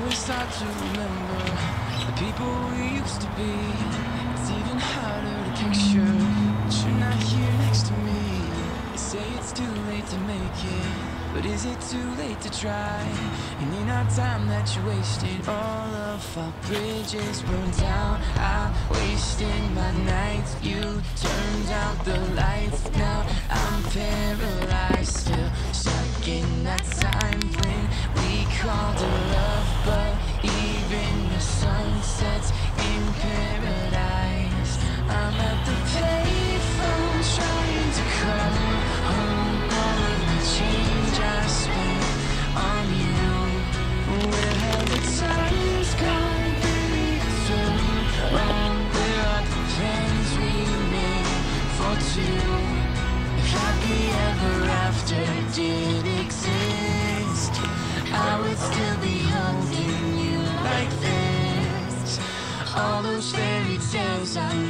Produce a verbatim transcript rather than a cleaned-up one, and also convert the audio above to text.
It's hard to remember the people we used to be. It's even harder to picture that you're not here next to me. They say it's too late to make it, but is it too late to try? And in our time that you wasted, all of our bridges burned down. I wasted my nights, you turned out the lights. Now I'm paralyzed, still stuck in that time when we called it love. But even the sun sets in paradise. I'm at the payphone trying to call home. All of the change I spent on you, where have the times gone, baby? So wrong. Where are the plans we made for two? If happy ever after did exist, I would still be holding you like this. All those fairy tales I